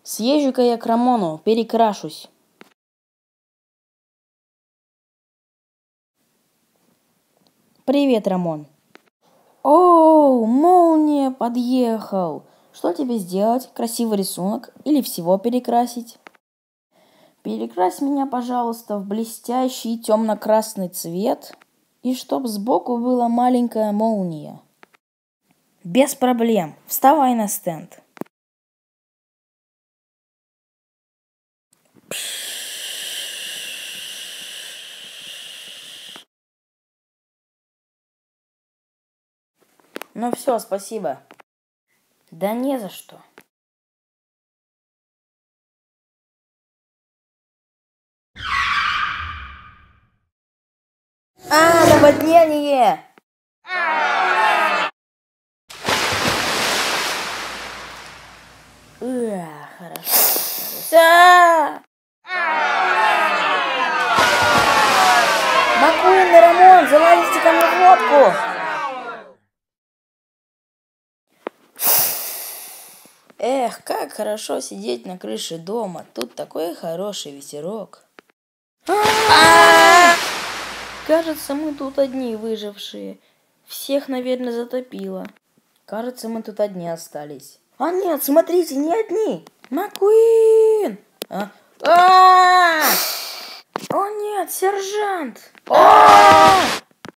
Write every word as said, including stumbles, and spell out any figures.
Съезжу-ка я к Рамону, перекрашусь. Привет, Рамон. О, молния подъехал. Что тебе сделать? Красивый рисунок или всего перекрасить? Перекрась меня, пожалуйста, в блестящий темно-красный цвет, и чтоб сбоку была маленькая молния. Без проблем. Вставай на стенд. Ну все, спасибо. Да не за что. А, наводнение! Уа, хорошо. А! Маккуин и Рамон, залазите ко мне в лодку! Эх, как хорошо сидеть на крыше дома. Тут такой хороший ветерок. Кажется, мы тут одни выжившие. Всех, наверное, затопило. Кажется, мы тут одни остались. А нет, смотрите, не одни. Маккуин! А? А! О нет, сержант! А!